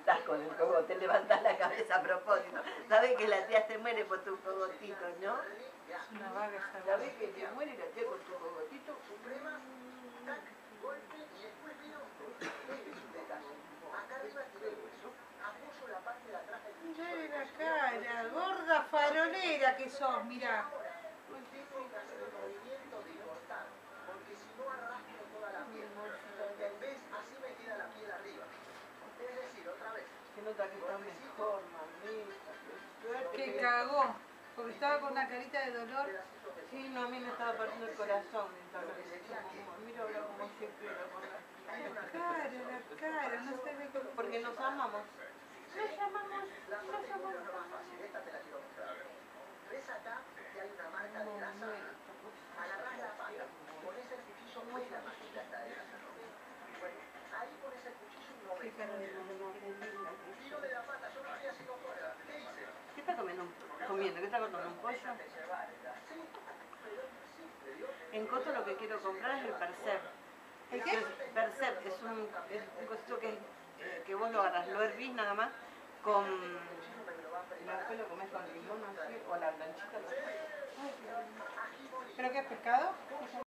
estás con el cogote, levantás la cabeza a propósito. Sabés que la tía se muere por tu cogotito, ¿no? Es una vaga esa. ¿Sabés que te muere la tía con tu cogotito? Mirá la cara, gorda farolera que sos, mirá. Se nota que está mejor, mamita. Que cagó, porque estaba con una carita de dolor. Sí, no, a mí me estaba partiendo el corazón. Mira ahora cómo se queda con La cara, no se ve como... porque nos amamos. Nos amamos. Esta te la quiero mostrar. ¿Ves acá que hay una marca de grasa? Agarrás la pata, pones el cuchillo, ves la masita esta de grasa, ¿no? Bueno, ahí pones el cuchillo y no ves. Tiro de la pata, yo no estoy haciendo fuerza. ¿Qué hice? ¿Qué está comiendo? ¿Qué está cortando? ¿Un pollo? En Coto lo que quiero comprar es el perceb. ¿El qué? Perceb es un cosito que vos lo agarrás, lo hervís nada más con... Después lo comés con limón así, o la planchita. ¿Pero qué es pescado?